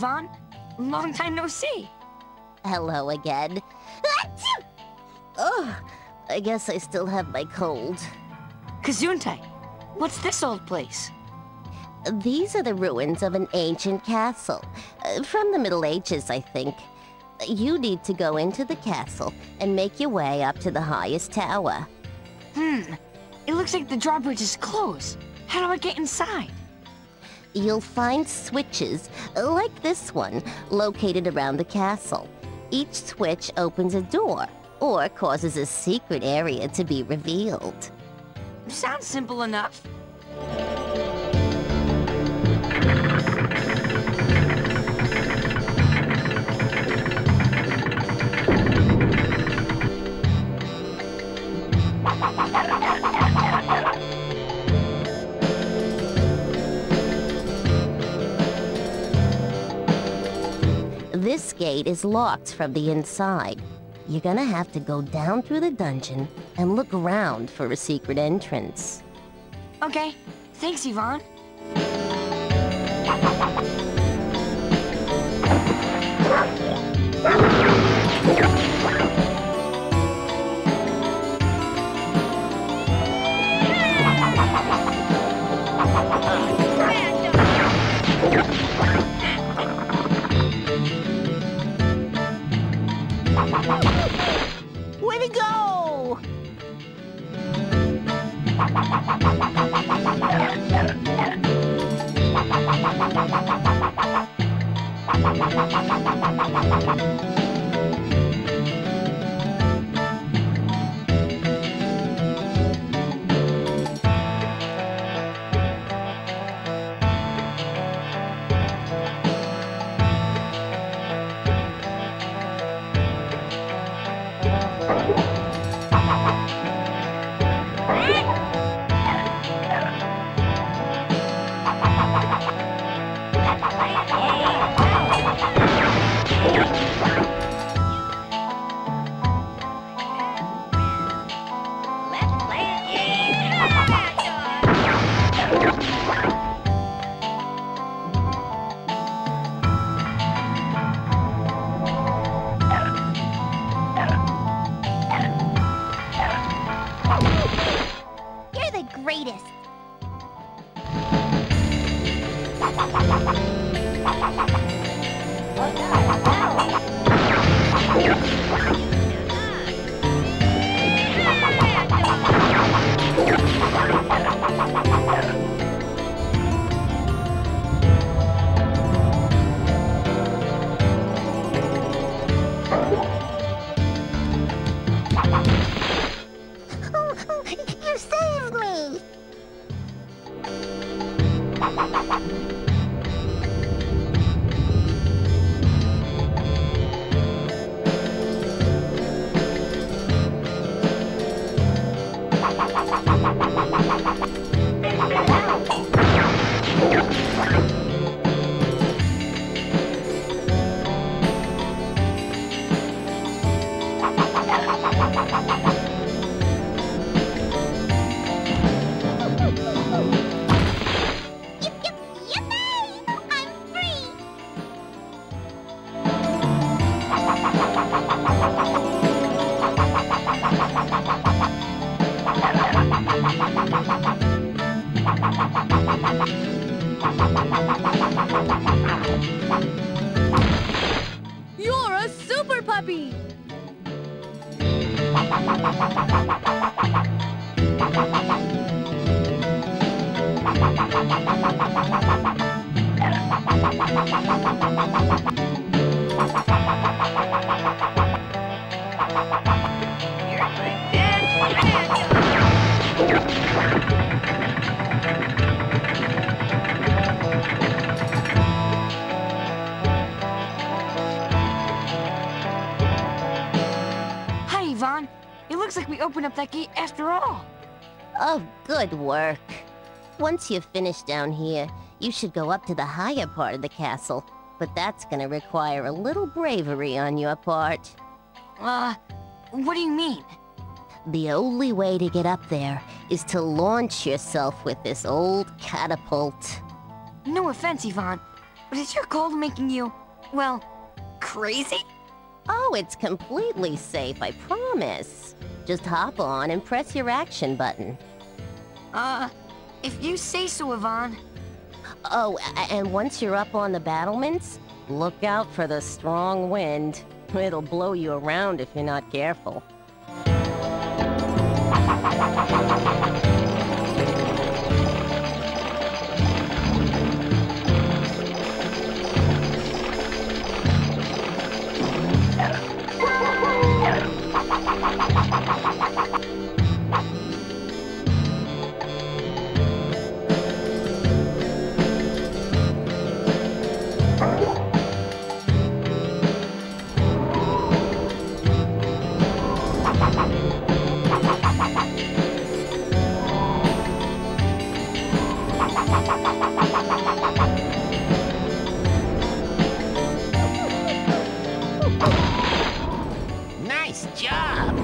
Yvonne. Long time no see. Hello again. Oh, I guess I still have my cold. Gesundheit. What's this old place? These are the ruins of an ancient castle. From the Middle Ages, I think. You need to go into the castle and make your way up to the highest tower. It looks like the drawbridge is closed. How do I get inside? You'll find switches, like this one, located around the castle. Each switch opens a door, or causes a secret area to be revealed. Sounds simple enough. This gate is locked from the inside. You're gonna have to go down through the dungeon and look around for a secret entrance. Okay, thanks, Yvonne. Way to go! You're the greatest. You saved me! Yippee! I'm free! You're a super puppy! Hi, Yvonne. It looks like we opened up that gate after all. Oh, good work. Once you've finished down here, you should go up to the higher part of the castle. But that's gonna require a little bravery on your part. What do you mean? The only way to get up there is to launch yourself with this old catapult. No offense, Yvonne, But is your cold making you, well, crazy? Oh, it's completely safe, I promise. Just hop on and press your action button. If you say so, Yvonne. Oh, and once you're up on the battlements, look out for the strong wind. It'll blow you around if you're not careful. Nice job!